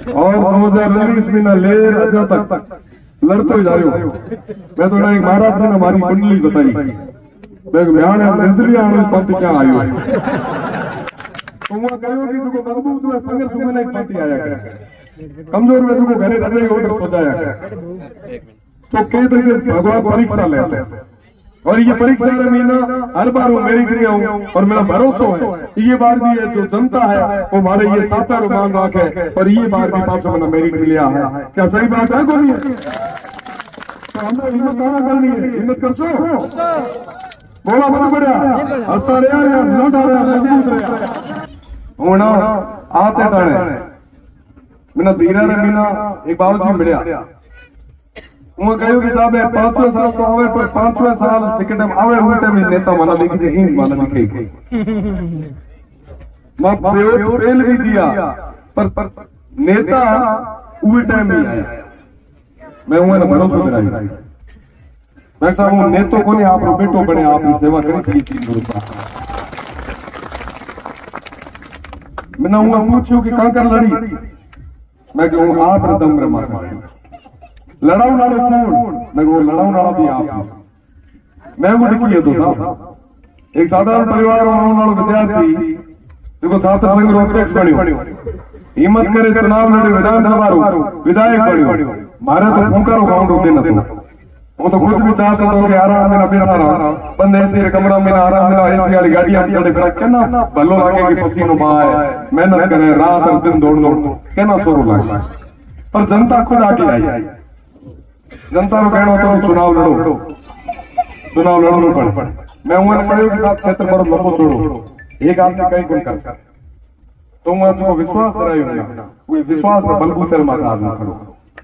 और 2019 में ना ले अजा तक लड़ते जायो। मैं तो एक महाराज जी ने हमारी कुंडली बताई, मैं म्यान निर्दलीय आने पंथ क्या आयो तो वो कहो कि जो मजबूत हुआ संघर्ष में नहीं पंथ आया करे, कमजोर में जो घरे रहे ऑर्डर सोचाया करे। तो कई तरीके भगवान परीक्षा लेते हैं और ये परीक्षा में महीना हर बार वो मेरिट में आऊं और मेरा भरोसा है ये बार भी है जो जनता है वो हमारे ये साकार मान रखे और ये बार भी 500 महीना मेरिट मिला है। क्या सही बात है? कोई तो हमने हिम्मत आना करनी है, हिम्मत कर सो बोला बना बढ़िया हंसता रहा यार, लौट आ रहा मजबूत रहा होना आते टाणे बिना धीरे रे बिना एक बाबूजी मिलिया वो कहो कि साहब 5वें साल तो आवे पर 5वें साल टिकट में आवे उल्टे में नेता माना देखी जे हिंद माना दिखे मैं पेल भी दिया पर नेता उस टाइम में आया। मैं उन्हें भरोसा कराई मैं साहब वो नेतो को नहीं आप बेटो बने आप सेवा करी सही चीज मैंने उन्हें पूछो कि कहां कर लड़ी, मैं कहूँ आप दम रे मार लड़ाऊ नालो कौन, मैं वो लड़ाऊ नाला भी आप मैं वो डिकी है तो साहब एक साधारण परिवार वालों विद्यार्थी देखो छात्र संघ रो अध्यक्ष बनियो हिम्मत करे चुनाव लड़े विधानसभा रो विधायक बनियो मारे तो फूंकारो गांव रो देना तो वो तो खुद भी चाहता था कि आराम में ना बैठा रहा बंद ऐसे कमरा में ना आराम में ना ऐसी वाली गाड़ी आप चढ़े फिर कहना भलो लागे कि पसीनो बहाए मेहनत करे रात और दिन दौड़ कहना सोरो लागे पर जनता खुद आके आई। जनता को कहना होता है चुनाव लड़ो पड़ मैं उन्होंने कहो कि साहब क्षेत्र पर लंबो छोड़ो एक आदमी कहीं कोई कर सकता तो मैं जो विश्वास कराई वो विश्वास में बलबूते माता आदमी खड़ो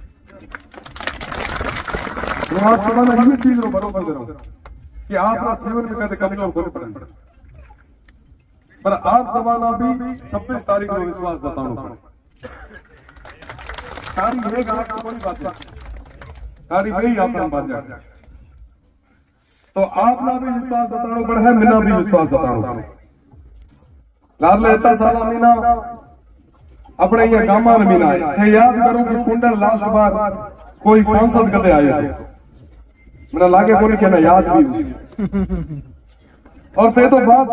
आज सवाना ये चीज रो भरोसा दे रहा हूं कि आप जीवन में कदे कमजोर कोई पड़े पर आप सवाना भी 26 तारीख को विश्वास जतानो पड़े तारीख एक आठ कोई बात नहीं गाड़ी में ही आपका बात जाए तो आप ना भी विश्वास जतानो पड़े है मिना भी विश्वास जतानो पड़े लाल लेता साला मीना अपने ये गामा मीना थे याद करो कि कुंडल लास्ट बार कोई सांसद कदे आए थे मेरा लागे कोई कहना याद भी उसी और ते तो बात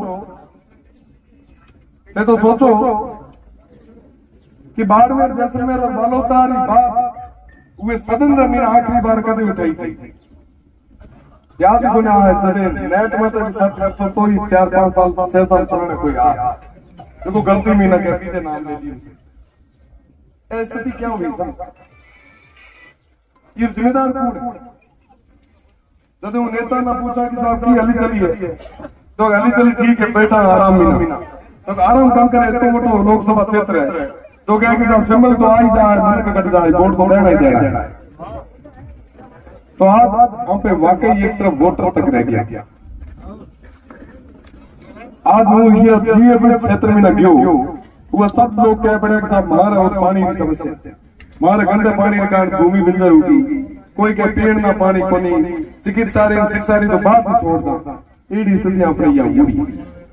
सोचो कि बाड़मेर जैसलमेर और बालोतारी बात वे सदन रमीन आखिरी बार कदे उठाई थी याद ही गुना है जदे नेट में तो सर्च कर सो तो 4-5 साल 6 साल पुराने कोई आ देखो गलती में ना कर पीछे नाम ले दिए स्थिति क्या हुई सब ये जिम्मेदार कौन है? जब वो नेता ना पूछा कि साहब की हली चली है तो हली चली ठीक है बैठा आराम मीना तो आराम काम करे तो वो लोकसभा क्षेत्र है तो क्या कि साहब सिंबल तो आ ही जाए मन का कट जाए वोट तो देना ही देना है। तो आज हम पे वाकई एक सिर्फ वोटर तक रह गया आज वो ये जीए क्षेत्र में न गयो वो सब लोग कह पड़े साहब हमारा पानी की समस्या हमारे गंदे पानी के कारण भूमि बंजर होगी कोई के पेड़ ना पानी कोनी चिकित्सा शिक्षा तो बात ही छोड़ता एडी स्थिति अपने हुई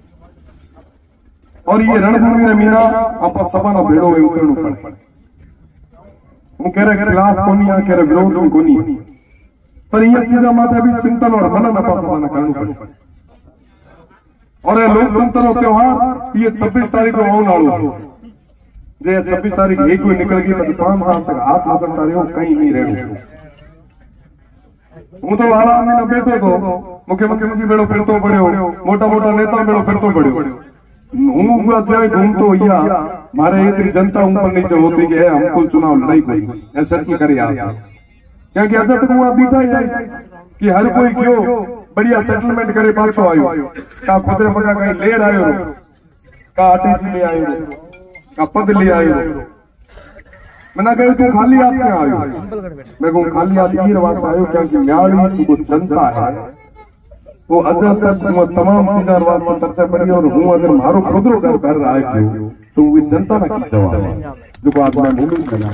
और ये रणभूमि में मीना आप सभा भेड़ो है उतरणो पड़े वो कह रहे खिलाफ कोनी कह रहे विरोध में कोनी पर ये चीजा माथे भी चिंतन और मनन अपा सभा करना पड़े और लोकतंत्र और त्योहार ये 26 तारीख को आने वालों जे 26 तारीख एक कोई निकल गई तो 5 साल तक हाथ न सकता रहे कहीं नहीं रहे હું તો આરામ में बैठो तो मुख्यमंत्री जी बेड़ो फिरतो पड़ो मोटा मोटा नेता बेड़ो फिरतो पड़ो हूं हुआ चाहे घूमतो या मारे इतनी जनता ऊपर नीचे होती कि हमको चुनाव लड़ाई कोई ऐसा की करे आज क्या कि अदा तक हुआ बीठा ही कि हर कोई क्यों बढ़िया सेटलमेंट करे पाछो आयो का खुदरे मगा कहीं ले आयो का आटे जी ले आयो का पद ले आयो मैंने कहा तू खाली हाथ क्या आयो मैं कहूँ खाली हाथ ये बात आयो क्योंकि म्याड़ी जो जनता है वो अजर तक तमाम चीजा वास्ते तरसे पड़ी और हूं अगर मारो खुदरो घर कर रहा है तो वो जनता ना की जवाब जो बात मैं भूल गया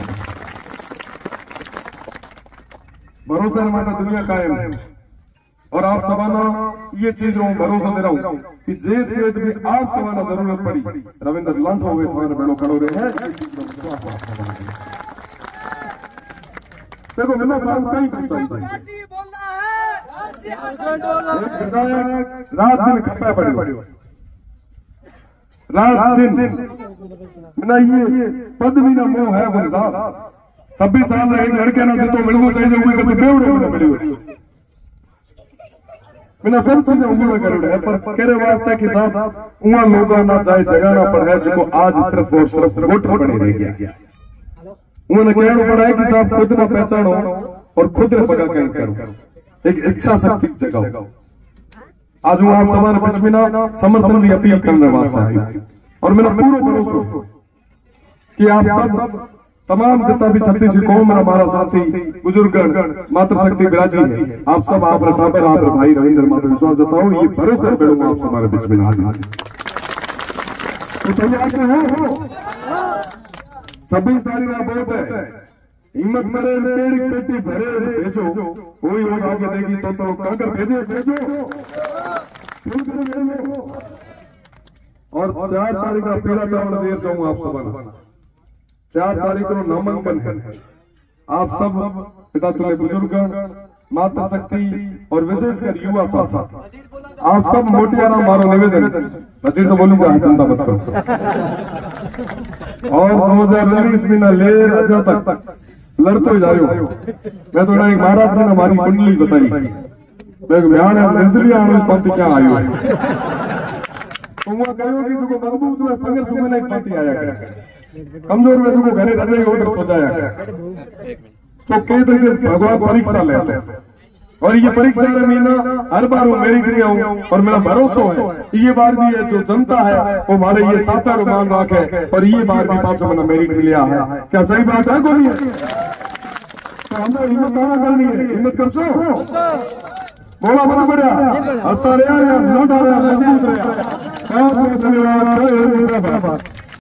भरोसा माता दुनिया कायम है और आप सवाना ये चीज रो भरोसा दे रहा हूं कि जेत भी आप सवाना जरूरत पड़ी रविंद्र लंठ हो गए तुम्हारे बेड़ो खड़ो रहे हैं देखो मैंने काम कहीं खर्चा रात दिन खपा पड़े रात दिन ना ये पदवी ना मोह है बोले साहब 26 साल एक लड़के ना जो मिलना चाहिए कोई कभी बेवड़े में मिली मैंने सब चीजें उम्मीद कर है पर केरे वास्ते कि साहब उहा लोगों ना चाहे जगाना पड़ा जिसको आज सिर्फ और सिर्फ वोटर बने रह गया उन्होंने कहना पड़ा है कि साहब खुद ना पहचानो और खुद ने पका कहीं करो एक इच्छा शक्ति जगाओ आज वो आप सवाल बीच में ना समर्थन की अपील करने वास्ते आई और मेरा पूरा भरोसा कि आप सब तमाम जितना भी छत्तीस कौम हमारा साथी बुजुर्ग मातृशक्ति बिराजी है आप सब आप टाबर आप भाई रविंद्र माता विश्वास जताओ ये भरोसा करूंगा आप सब हमारे बीच में हाजिर तो तैयार हो 26 तारीख का वोट है हिम्मत करे पेड़ पेटी भरे भेजो कोई वोट आगे देगी तो काकर भेजो और 4 तारीख का पीला चावल देर जाऊंगा आप सब 4 तारीख को नामांकन है आप सब पिता तुल्य बुजुर्ग मातृशक्ति और विशेषकर युवा साथी आप सब मोटियारा मारो निवेदन बजट तो बोली जाए जनता मत करो और 2019 में लेर अजा तक लड़ते जाओ मैं थोड़ा एक महाराज जी ने हमारी कुंडली बताई मैं बयान निर्दलीय पंथ क्या आयो है तो वहां कहो कि जो मजबूत हुआ संघर्ष में एक पंथ आया करे कमजोर में जो घरे रजे ऑर्डर सोचाया करे तो कई तरीके भगवान परीक्षा लेते हैं और ये परीक्षा में महीना हर बार वो मेरिट में आऊं और मेरा भरोसा है ये बार भी है जो जनता है वो हमारे ये साता मान रखे और ये बार भी 5 महीना मेरिट मिला है क्या सही बात है कोई तो हमें हिम्मत आना करनी है हिम्मत कर सो बोला मत बढ़िया हंसता रहा या लौटा रहा मजबूत रहा बहुत बहुत धन्यवाद।